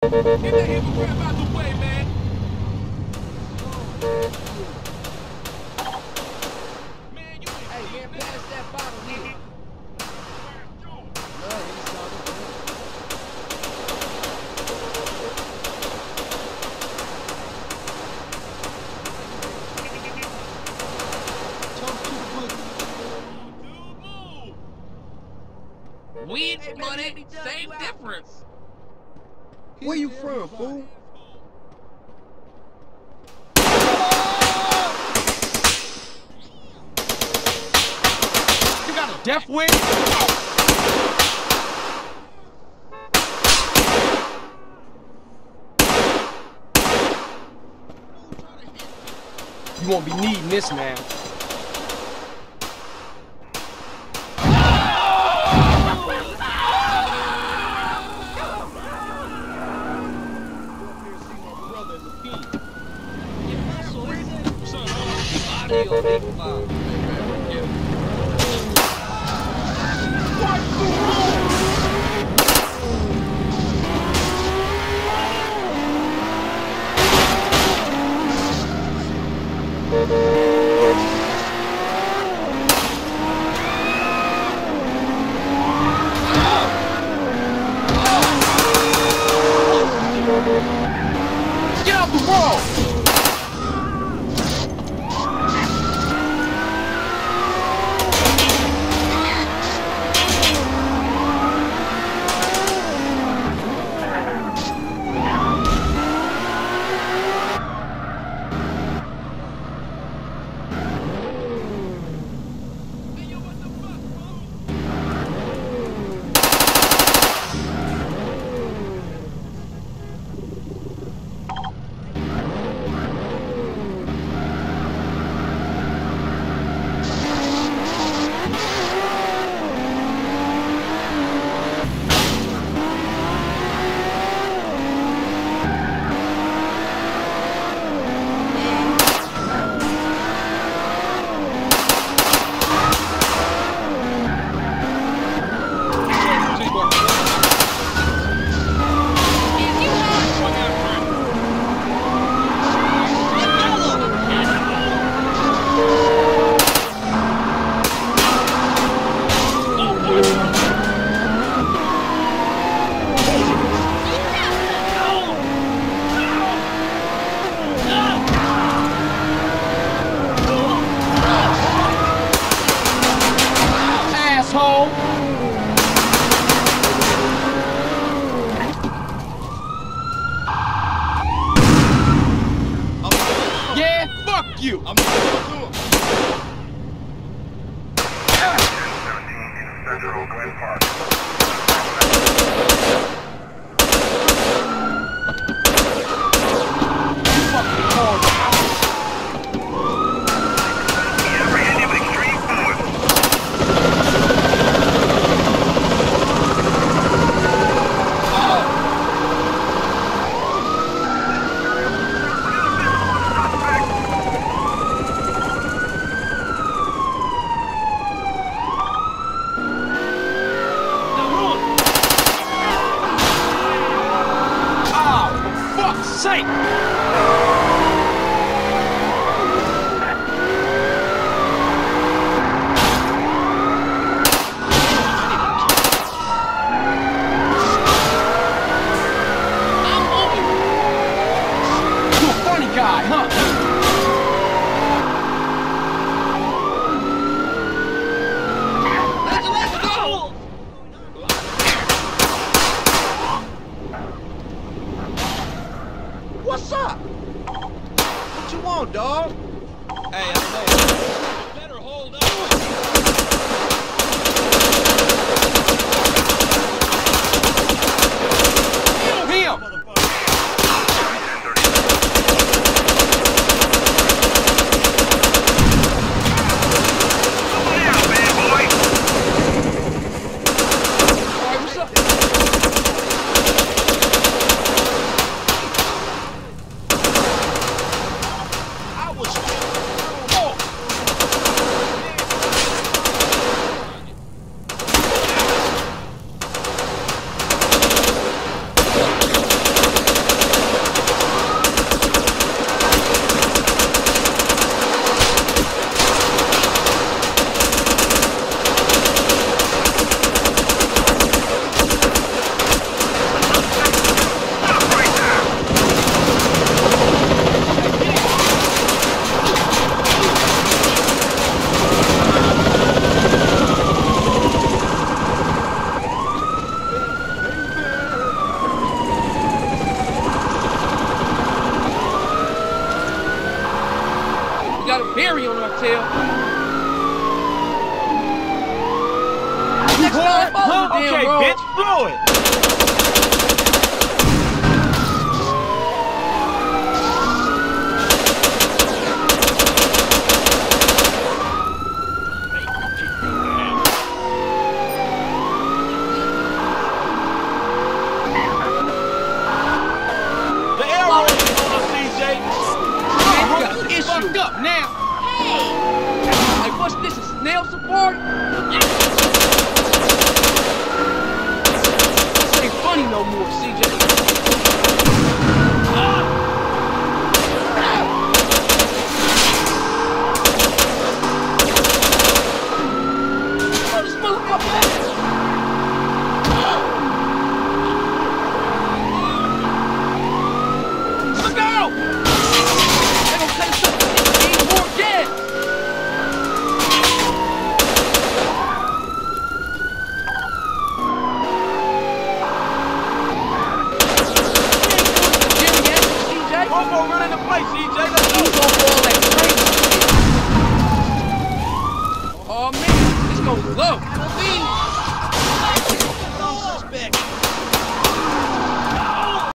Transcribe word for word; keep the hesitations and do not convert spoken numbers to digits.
Get that hypocrite out the way, man. Man, you ain't hey, man, pass that bottle here. Love these songs. Weed hey, money, same difference. Where you from, fool? You got a death wish? You won't be needing this now. Get out the wall! You. I'm Central Glen Park. You fucking called. Apprehensive extreme force. Sake! You're a funny guy, huh? What's up? What you want, dog? Hey, I know. You better hold up. Him! I was... Oh! Harry on our tail. You Next hard? time, follow Huh? the damn Okay, road. bitch, blow it. The arrow is on us, C J. Man, you got an issue. Fucked up now. Hey, what's this? A snail support? This ain't funny no more, C J. Where this motherfucker at? Look out! They gonna cut us up. They need more gas. One more run in the place, C J. Let's go. Oh man, it's going low.